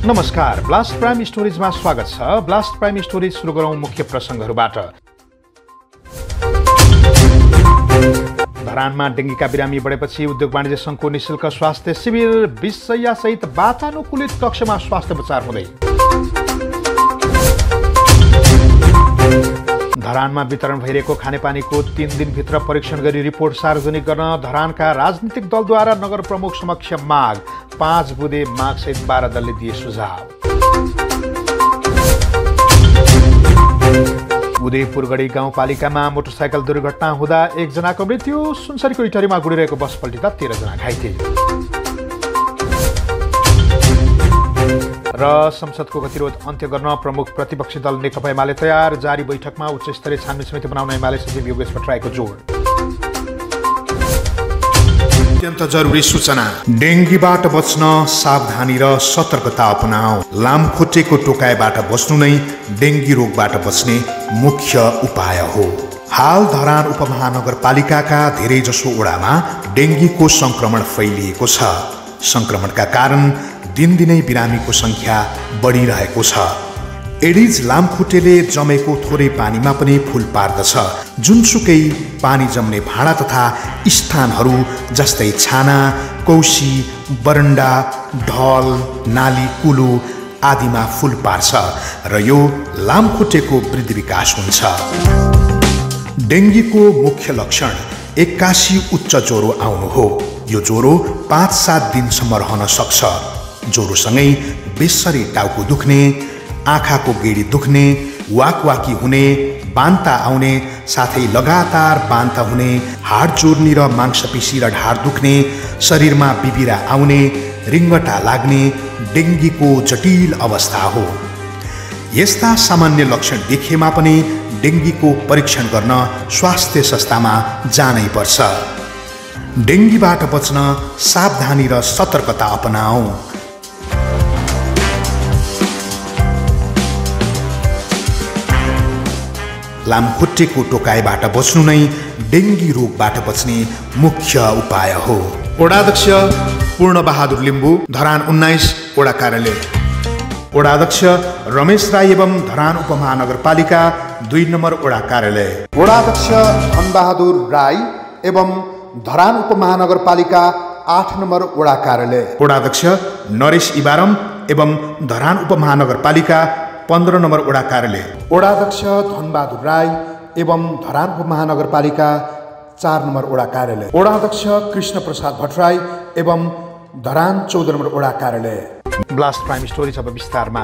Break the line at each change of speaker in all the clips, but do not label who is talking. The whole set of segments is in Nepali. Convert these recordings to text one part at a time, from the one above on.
नमस्कार, ब्लास्ट प्राइम स्टोरीजमा स्वागत छ। ब्लास्ट प्राइम स्टोरीज सुरु गरौँ मुख्य प्रसङ्गहरूबाट। धरानमा डेङ्गीका बिरामी बढेपछि उद्योग वाणिज्य सङ्घको निःशुल्क स्वास्थ्य शिविर, 20 शय्यासहित वातानुकूलित कक्षमा स्वास्थ्य उपचार हुँदै। धरानमा वितरण भइरहेको खानेपानीको 3 दिनभित्र परीक्षण गरी रिपोर्ट सार्वजनिक गर्न धरानका राजनीतिक दलद्वारा नगर प्रमुख समक्ष माग। 5 बुँदे मागसहित 12 दलले दिए सुझाव। उदयपुरगढी गाउँपालिकामा मोटरसाइकल दुर्घटना हुँदा 1 जनाको मृत्यु। सुनसरीको इटहरीमा गुडिरहेको बस पल्टिँदा 13 जना घाइते। र संसदको गतिरोध अन्त्य गर्न प्रमुख प्रतिपक्षी दल नेकपा एमाले तयार। जारी बैठकमा उच्च स्तरीय छानबिन समिति बनाउन एमाले सचिव योगेश भट्टराईको जोड। अत्यन्त जरुरी सूचना, डेङ्गीबाट बच्न सावधानी र सतर्कता अपनाऊ। लामखुट्टेको टोकाइबाट बच्नु नै डेङ्गी रोगबाट बच्ने मुख्य उपाय हो। हाल धरान उपमहानगरपालिकाका धेरैजसो वडामा डेङ्गीको संक्रमण फैलिएको छ। संक्रमणका कारण दिनदिनै बिरामीको संख्या बढिरहेको छ। एडिज लामखुट्टेले जमेको थोरै पानीमा पनि फूल पार्दछ। जुनसुकै पानी जम्ने भाँडा तथा स्थानहरू जस्तै छाना, कौसी, बरन्डा, ढल, नाली, कुलो आदिमा फूल पार्छ र यो लामखुट्टेको वृद्धि विकास हुन्छ। डेङ्गीको मुख्य लक्षण 81 उच्च ज्वरो आउनु हो। यो ज्वरो 5-7 दिनसम्म रहन सक्छ। ज्वरोसँगै बेसरी टाउको दुख्ने, आँखाको गेडी दुख्ने, वाकवाकी हुने, बान्ता आउने, साथै लगातार बान्ता हुने, हाड जोर्नी र मांसपेशी र ढाड दुख्ने, शरीरमा बिबिरा आउने, रिङ्गटा लाग्ने डेङ्गीको जटिल अवस्था हो। यस्ता सामान्य लक्षण देखेमा पनि डेङ्गीको परीक्षण गर्न स्वास्थ्य संस्थामा जानै पर्छ। डेङ्गीबाट बच्न सावधानी र सतर्कता अपनाऊ। लामखुट्टेको टोकाइबाट बच्नु नै डेङ्गी रोगबाट बच्ने मुख्य उपाय हो। वडाध्यक्ष पूर्णबहादुर लिम्बू, धरान 19 वडा कार्यालय। वडाध्यक्ष रमेश राई एवं धरान उपमहानगरपालिका 2 नम्बर वडा कार्यालय। वडाध्यक्ष धनबहादुर राई एवं धरान उपमहानगरपालिका 8 नम्बर वडा कार्यालय। वडाध्यक्ष नरेश इबारम एवं धरान उपमहानगरपालिका 15 नम्बर वडा कार्यालय। वडाध्यक्ष धनबहादुर राई एवं धरान उपमहानगरपालिका 4 नम्बर वडा कार्यालय। वडाध्यक्ष कृष्ण प्रसाद भट्टराई एवं धरान 14 नम्बर वडा कार्यालय। ब्लास्ट प्राइम स्टोरी अब विस्तारमा।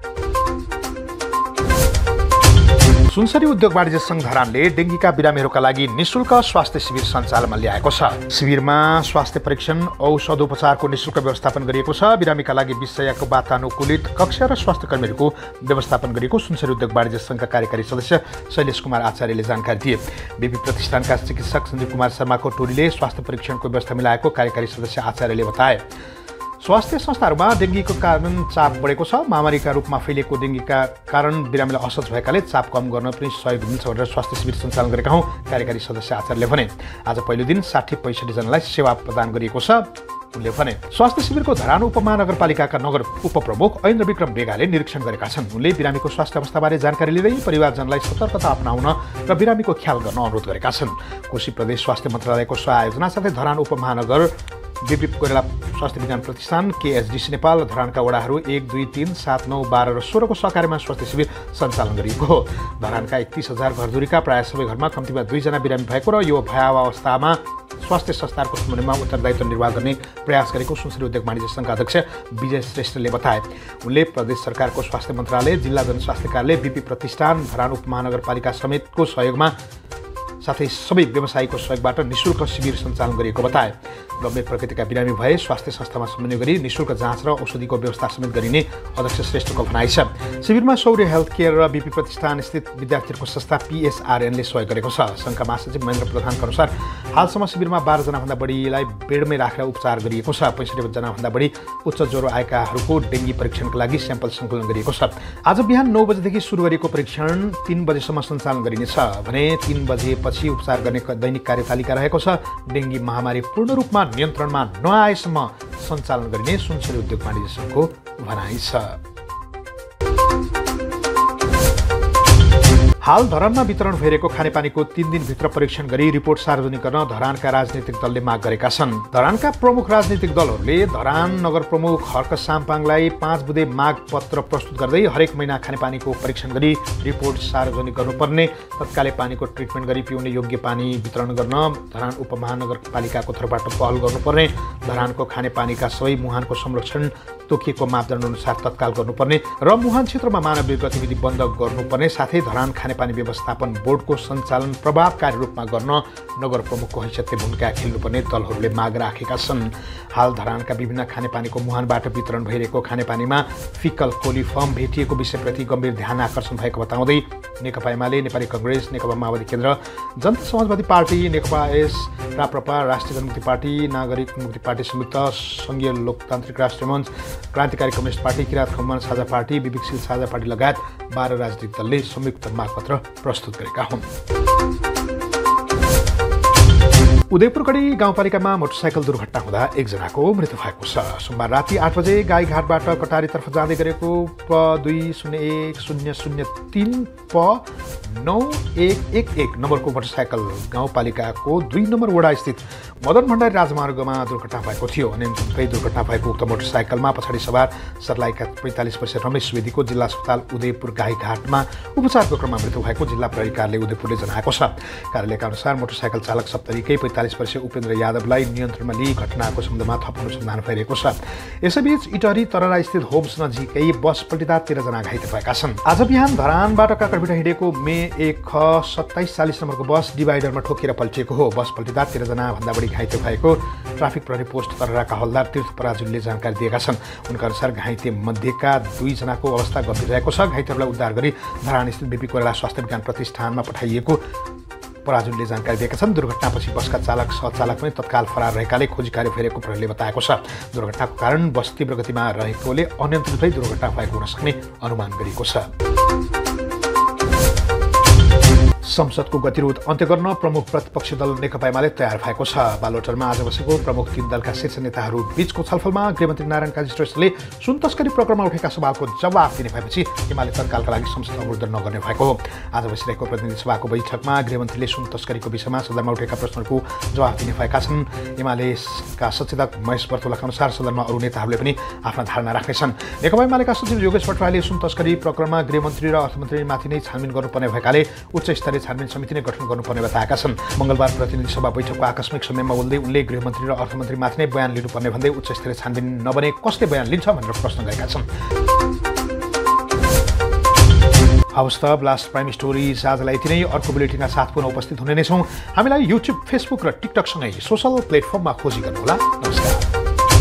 सुनसरी उद्योग वाणिज्य सङ्घ धरानले डेङ्गीका बिरामीहरूका लागि निःशुल्क स्वास्थ्य शिविर सञ्चालनमा ल्याएको छ। शिविरमा स्वास्थ्य परीक्षण, औषधोपचारको निःशुल्क व्यवस्थापन गरिएको छ। बिरामीका लागि 20 शय्याको वातानुकूलित कक्ष र स्वास्थ्य कर्मीहरूको व्यवस्थापन गरिएको सुनसरी उद्योग वाणिज्य सङ्घका कार्यकारी सदस्य शैलेश कुमार आचार्यले जानकारी दिए। बीपी प्रतिष्ठानका चिकित्सक सञ्जीव कुमार शर्माको टोलीले स्वास्थ्य परीक्षणको व्यवस्था मिलाएको कार्यकारी सदस्य आचार्यले बताए। स्वास्थ्य संस्थाहरूमा डेङ्गीको कारण चाप बढेको छ। महामारीका रूपमा फैलिएको डेङ्गीका कारण बिरामीलाई असहज भएकाले चाप कम गर्न पनि सहयोग हुन्छ भनेर स्वास्थ्य शिविर सञ्चालन गरेका हौँ, कार्यकारी सदस्य आचार्यले भने। आज पहिलो दिन 60-65 जनालाई सेवा प्रदान गरिएको छ उनले भने। स्वास्थ्य शिविरको धरान उपमहानगरपालिकाका नगर उपप्रमुख ऐन्द्र विक्रम बेगाले निरीक्षण गरेका छन्। उनले बिरामीको स्वास्थ्य अवस्थाबारे जानकारी लिँदै परिवारजनलाई सतर्कता अपनाउन र बिरामीको ख्याल गर्न अनुरोध गरेका छन्। कोशी प्रदेश स्वास्थ्य मन्त्रालयको सहआयोजना साथै धरान उपमहानगर बीपी कोइराला स्वास्थ्य विज्ञान प्रतिष्ठान, केएसडीसी नेपाल, धरानका वडाहरू 1, 2, 3, 7, 9, 12 र 16 को सहकार्यमा स्वास्थ्य शिविर सञ्चालन गरिएको हो। धरानका 31,000 घरधुरीका प्राय सबै घरमा कम्तीमा 2 जना बिरामी भएको र यो भयावह अवस्थामा स्वास्थ्य संस्थाहरूको समन्वयमा उत्तरदायित्व निर्वाह गर्ने प्रयास गरेको सुनसरी उद्योग वाणिज्य सङ्घका अध्यक्ष विजय श्रेष्ठले बताए। उनले प्रदेश सरकारको स्वास्थ्य मन्त्रालय, जिल्ला जनस्वास्थ्य कार्यालय, बीपी प्रतिष्ठान, धरान उपमहानगरपालिका समेतको सहयोगमा साथै सबै व्यवसायीको सहयोगबाट निःशुल्क शिविर सञ्चालन गरिएको बताए। गम्भीर प्रकृतिका बिरामी भए स्वास्थ्य संस्थामा समन्वय गरी निःशुल्क जाँच र औषधिको व्यवस्था समेत गरिने अध्यक्ष श्रेष्ठको भनाइ छ। शिविरमा शौर्य हेल्थ केयर र बीपी प्रतिष्ठान स्थित विद्यार्थीहरूको संस्था PSRN ले सहयोग गरेको छ। सङ्घका महासचिव महेन्द्र प्रधानका अनुसार हालसम्म शिविरमा 12 जनाभन्दा बढीलाई बेडमै राखेर उपचार गरिएको छ। 65 जनाभन्दा बढी उच्च ज्वरो आएकाहरूको डेङ्गी परीक्षणका लागि स्याम्पल सङ्कलन गरिएको छ। आज बिहान 9 बजेदेखि सुरु गरिएको परीक्षण 3 बजेसम्म सञ्चालन गरिनेछ भने 3 बजेपछि उपचार गर्ने दैनिक कार्यतालिका रहेको छ। डेङ्गी महामारी पूर्ण रूपमा नियन्त्रणमा नआएसम्म सञ्चालन गरिने सुनसरी उद्योग वाणिज्य सङ्घको भनाइ छ। हाल धरानमा वितरण भइरहेको खानेपानीको 3 दिनभित्र परीक्षण गरी रिपोर्ट सार्वजनिक गर्न धरानका राजनीतिक दलले माग गरेका छन्। धरानका प्रमुख राजनीतिक दलहरूले धरान नगर प्रमुख हर्क साम्पाङलाई 5 बुँदे माग पत्र प्रस्तुत गर्दै हरेक महिना खानेपानीको परीक्षण गरी रिपोर्ट सार्वजनिक गर्नुपर्ने, तत्कालै पानीको ट्रिटमेन्ट गरी पिउने योग्य पानी वितरण गर्न धरान उपमहानगरपालिकाको तर्फबाट पहल गर्नुपर्ने, धरानको खानेपानीका सबै मुहानको संरक्षण तोकिएको मापदण्ड अनुसार तत्काल गर्नुपर्ने र मुहान क्षेत्रमा मानवीय गतिविधि बन्द गर्नुपर्ने, साथै धरान खानेपानी व्यवस्थापन बोर्डको सञ्चालन प्रभावकारी रूपमा गर्न नगर प्रमुखको हैसियतले भूमिका खेल्नुपर्ने दलहरूले माग राखेका छन्। हाल धरानका विभिन्न खानेपानीको मुहानबाट वितरण भइरहेको खानेपानीमा फिकल कोलिफर्म भेटिएको विषयप्रति गम्भीर ध्यान आकर्षण भएको बताउँदै नेकपा एमाले, नेपाली कांग्रेस, नेकपा माओवादी केन्द्र, जनता समाजवादी पार्टी, नेकपा एस, राप्रपा, राष्ट्रिय जनमुक्ति पार्टी, नागरिक मुक्ति पार्टी संयुक्त, संघीय लोकतान्त्रिक राष्ट्रिय मञ्च, क्रान्तिकारी कम्युनिस्ट पार्टी, किराँत खम्बन साझा पार्टी, विवेकशील साझा पार्टी लगायत 12 राजनीतिक दलले संयुक्त मागपत्र प्रस्तुत गरेका हुन्। उदयपुरगढी गाउँपालिकामा मोटरसाइकल दुर्घटना हुँदा एकजनाको मृत्यु भएको छ। सोमबार राति 8 बजे गाईघाटबाट कटारीतर्फ जाँदै गरेको P201003 P9111 नम्बरको मोटरसाइकल गाउँपालिकाको 2 नम्बर वडा स्थित मदन भण्डारी राजमार्गमा दुर्घटना भएको थियो। अनियन्त्रणकै दुर्घटना भएको उक्त मोटरसाइकलमा पछाडि सवार सर्लाहीका 45 वर्षीय रमेश सुवेदीको जिल्ला अस्पताल उदयपुर गाईघाटमा उपचारको क्रममा मृत्यु भएको जिल्ला प्रहरी कार्यालय उदयपुरले जनाएको छ। कार्यालयका अनुसार मोटरसाइकल चालक सप्तरीकै 45 वर्षीय उपेन्द्र यादवलाई नियन्त्रणमा लिई घटनाको सम्बन्धमा थप अनुसन्धान भइरहेको छ। यसैबीच इटहरी तररा स्थित होम्स नजिकै बस पल्टिँदा 13 जना घाइते भएका छन्। आज बिहान धरानबाट काकरभिटा हिँडेको मे 1ख2740 नम्बरको बस डिभाइडरमा ठोकिएर पल्टिएको हो। बस पल्टिँदा 13 जना भन्दा बढी घाइते भएको ट्राफिक प्रहरी पोस्ट तरराका हवलदार तीर्थ पराजुलीले जानकारी दिएका छन्। उनका अनुसार घाइते मध्येका 2 जनाको अवस्था गम्भीर रहेको छ। घाइतेहरूलाई उद्धार गरी धरान स्थित बीपी कोइराला स्वास्थ्य विज्ञान प्रतिष्ठानमा पठाइएको पराजुलीले जानकारी दिएका छन्। दुर्घटनापछि बसका चालक सहचालक पनि तत्काल फरार रहेकाले खोजी कार्य भइरहेको प्रहरीले बताएको छ। दुर्घटनाको कारण बस तीव्र गतिमा रहेकोले अनियन्त्रित भई दुर्घटना भएको हुन सक्ने अनुमान गरिएको छ। संसदको गतिरोध अन्त्य गर्न प्रमुख प्रतिपक्षी दल नेकपा एमाले तयार भएको छ। बालोटरमा आज बसेको प्रमुख 3 दलका शीर्ष नेताहरू बीचको छलफलमा गृहमन्त्री नारायण काजी श्रेष्ठले सुन तस्करी प्रकरणमा उठेका सवालको जवाफ दिने भएपछि एमाले तत्कालका लागि संसद अवरुद्ध नगर्ने भएको हो। आज बसिरहेको प्रतिनिधि सभाको बैठकमा गृहमन्त्रीले सुन तस्करीको विषयमा सदनमा उठेका प्रश्नहरूको जवाफ दिने भएका छन्। एमालेका सचेतक महेश बर्तुलाका अनुसार सदनमा अरू नेताहरूले पनि आफ्ना धारणा राख्नेछन्। नेकपा एमालेका सचिव योगेश भट्टराईले सुन तस्करी प्रकरणमा गृहमन्त्री र अर्थमन्त्रीमाथि नै छानबिन गर्नुपर्ने भएकाले उच्च स्तरीय छानबिन समिति नै गठन गर्नुपर्ने बताएका छन्। मंगलबार प्रतिनिधि सभा बैठकको आकस्मिक समयमा बोल्दै उनले गृहमन्त्री र अर्थमन्त्रीमाथि नै बयान लिनुपर्ने भन्दै उच्च स्तरीय छानबिन नबने कसले बयान लिन्छ भनेर प्रश्न गरेका छन्। हवस् त ब्लास्ट प्राइम स्टोरिज आजलाई यति नै। अर्को बुलेटिनका साथ पुनः उपस्थित हुने नै छौँ। हामीलाई युट्युब, फेसबुक र टिकटकसँगै सोसल प्लेटफर्ममा खोजी गर्नुहोला। नमस्कार।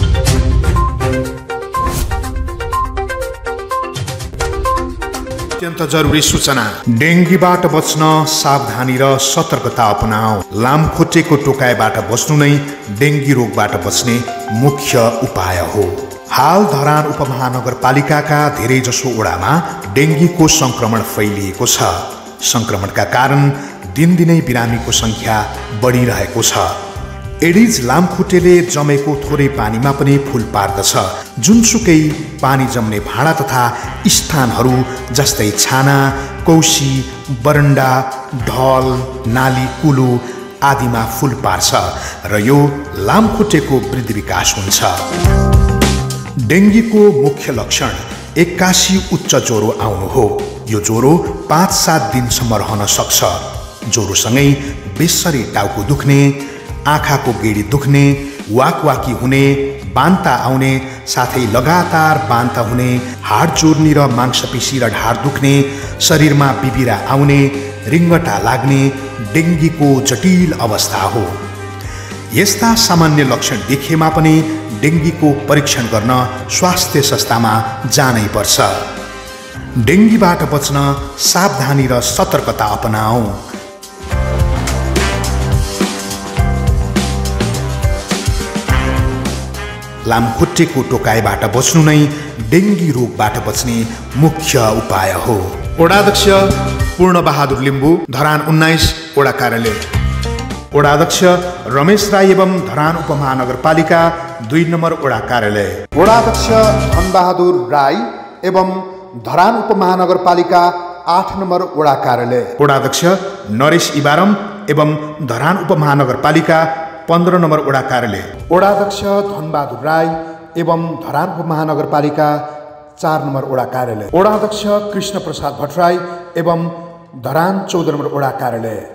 अत्यन्त जरुरी सूचना, डेङ्गीबाट बच्न सावधानी र सतर्कता अपनाऊ। लामखुट्टेको टोकाइबाट बच्नु नै डेङ्गी रोगबाट बच्ने मुख्य उपाय हो। हाल धरान उपमहानगरपालिकाका धेरैजसो वडामा डेङ्गीको संक्रमण फैलिएको छ। संक्रमणका कारण दिनदिनै बिरामीको संख्या बढिरहेको छ। एडिज लामखुट्टेले जमेको थोरै पानीमा पनि फूल पार्दछ। जुनसुकै पानी जम्ने भाँडा तथा स्थानहरू जस्तै छाना, कौसी, बरन्डा, ढल, नाली, कुलो आदिमा फूल पार्छ र यो लामखुट्टेको वृद्धि विकास हुन्छ। डेङ्गीको मुख्य लक्षण 81 उच्च ज्वरो आउनु हो। यो ज्वरो 5-7 दिनसम्म रहन सक्छ। ज्वरोसँगै बेसरी टाउको दुख्ने, आँखाको गेडी दुख्ने, वाकवाकी हुने, बान्ता आउने, साथै लगातार बान्ता हुने, हाड चोर्नी र मांसपेशी र ढाड दुख्ने, शरीरमा बिबिरा आउने, रिङ्गटा लाग्ने डेङ्गीको जटिल अवस्था हो। यस्ता सामान्य लक्षण देखिएमा पनि डेङ्गीको परीक्षण गर्न स्वास्थ्य संस्थामा जानै पर्छ। डेङ्गीबाट बच्न सावधानी र सतर्कता अपनाऊ। लामखुट्टेको टोकाइबाट बच्नु नै डेङ्गी रोगबाट बच्ने मुख्य उपाय हो। वडाध्यक्ष पूर्ण बहादुर लिम्बू, धरान 19 वडा कार्यालय। वडाध्यक्ष रमेश राई एवं धरान उपमहानगरपालिका 2 नम्बर वडा कार्यालय। वडाध्यक्ष धनबहादुर राई एवं धरान उपमहानगरपालिका 8 नम्बर वडा कार्यालय। वडाध्यक्ष नरेश इबारम एवं धरान उपमहानगरपालिका 15 नम्बर वडा कार्यालय। वडाध्यक्ष धनबहादुर राई एवं धरान उपमहानगरपालिका 4 नम्बर वडा कार्यालय। वडाध्यक्ष कृष्ण प्रसाद भट्टराई एवं धरान 14 नम्बर वडा कार्यालय।